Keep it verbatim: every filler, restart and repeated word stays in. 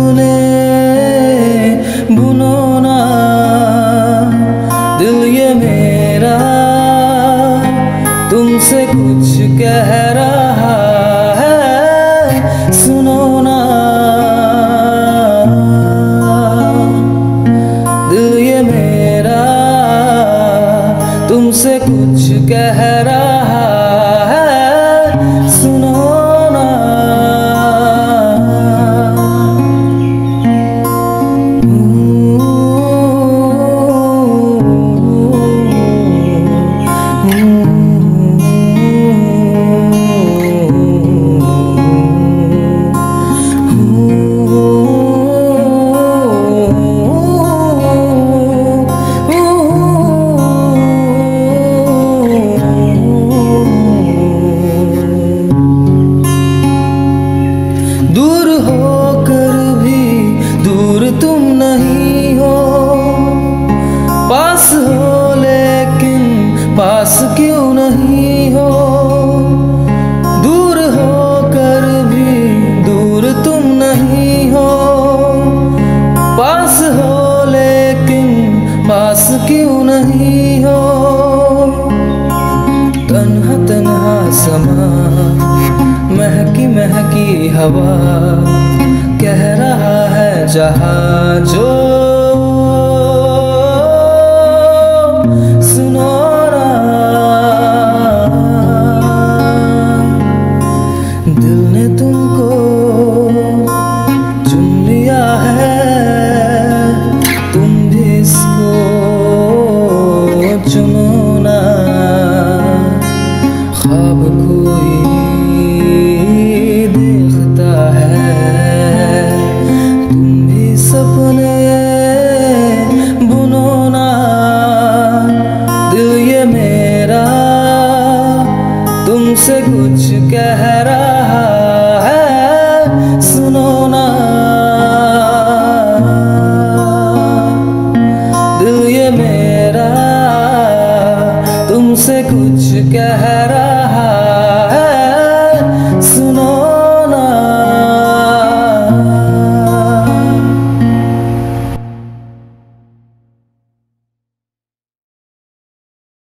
सपने बुनो ना, दिल ये मेरा तुमसे कुछ कह रहा है, सुनो ना। दिल ये मेरा तुमसे कुछ कह रहा है, सुनो ना। दूर होकर भी दूर तुम नहीं हो, पास हो लेकिन पास क्यों नहीं हो। दूर होकर भी दूर तुम नहीं हो, पास हो लेकिन पास क्यों नहीं हो। तन्हा तन्हा समा, महकी महकी हवा, कह रहा है जहां जो, सुनो ना। दिल ने तुमको चुन लिया है, तुम भी इसको चुनो ना। ख्वाब कोई देखता है, तुम भी सपने बुनो ना। दिल ये मेरा तुमसे कुछ कह रहा है, सुनो ना। दिल ये मेरा तुमसे कुछ कह